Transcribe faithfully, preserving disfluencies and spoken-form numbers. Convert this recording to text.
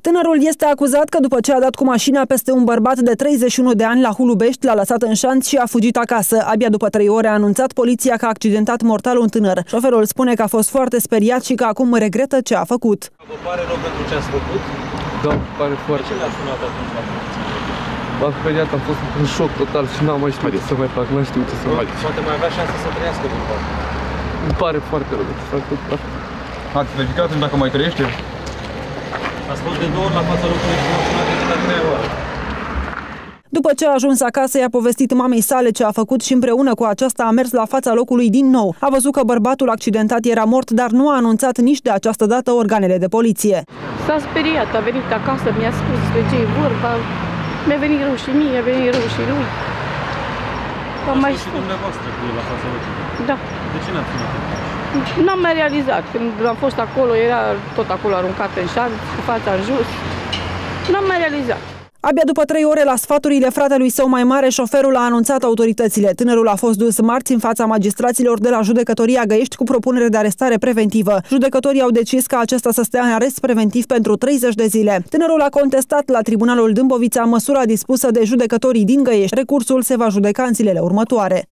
Tânărul este acuzat că după ce a dat cu mașina peste un bărbat de treizeci și unu de ani la Hulubești, l-a lăsat în șanț și a fugit acasă. Abia după trei ore a anunțat poliția că a accidentat mortal un tânăr. Șoferul spune că a fost foarte speriat și că acum regretă ce a făcut. Vă pare rău pentru ce ați făcut? Da, pare foarte. De ce l-ați sunat atunci la poliție? M-am speriat, am fost în șoc total și n-am mai știut ce să mai fac, n-am știut ce să mai fac. Poate mai avea șanse să trăiască după. Îmi pare foarte rău ce s-a întâmplat. Ați verificat dacă mai trăiește? Ați fost de două ori la fața locului și m-am sunat de la trei ori. După ce a ajuns acasă, i-a povestit mamei sale ce a făcut și împreună cu aceasta a mers la fața locului din nou. A văzut că bărbatul accidentat era mort, dar nu a anunțat nici de această dată organele de poliție. S-a speriat, a venit acasă, mi-a spus despre ce e vorba. Mi-a venit rău și mie, mi-a venit rău și lui. Am mai și dumneavoastră cu la fața locului. Da. De ce n-ați sunat? N-am mai realizat. Când am fost acolo, era tot acolo aruncat în șanț, cu fața în jos. N-am mai realizat. Abia după trei ore, la sfaturile fratelui său mai mare, șoferul a anunțat autoritățile. Tânărul a fost dus marți în fața magistraților de la Judecătoria Găiești cu propunere de arestare preventivă. Judecătorii au decis ca acesta să stea în arest preventiv pentru treizeci de zile. Tânărul a contestat la Tribunalul Dâmbovița măsura dispusă de judecătorii din Găiești. Recursul se va judeca în zilele următoare.